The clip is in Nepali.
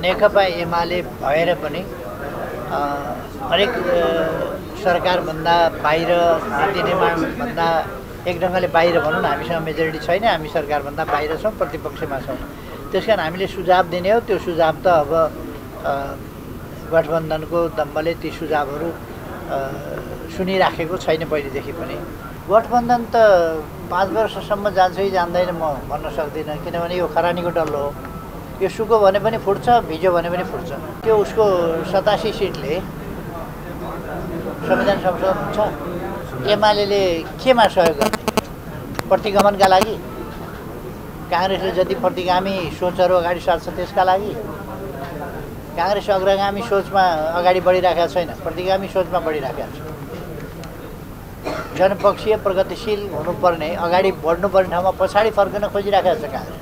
नेकपा एमाले भएर पनि हरेक सरकारभन्दा बाहिर नीति निर्माणभन्दा एक ढङ्गले बाहिर भनौँ न, हामीसँग मेजोरिटी छैन, हामी सरकारभन्दा बाहिर छौँ, प्रतिपक्षमा छौँ। त्यस कारण हामीले सुझाव दिने हो। त्यो सुझाव त अब गठबन्धनको दम्बले ती सुझावहरू सुनिराखेको छैन पहिलेदेखि पनि। गठबन्धन त 5 वर्षसम्म जान्छ कि जान्दैन म भन्न सक्दिनँ, किनभने यो खरानीको डल्लो हो। यो सुको भने पनि फुट्छ, भिज्यो भने पनि फुट्छ। त्यो उसको 87 सिटले संविधान संशोधन हुन्छ। एमाले केमा सहयोग गर्ने? प्रतिगमनका लागि? काङ्ग्रेसले जति प्रतिगामी सोचहरू अगाडि सार्छ त्यसका लागि? काङ्ग्रेस अग्रगामी सोचमा अगाडि बढिरहेको छैन, प्रतिगामी सोचमा बढिरहेको छ। जनपक्षीय प्रगतिशील हुनुपर्ने, अगाडि बढ्नुपर्ने ठाउँमा पछाडि फर्कन खोजिरहेको छ काङ्ग्रेस।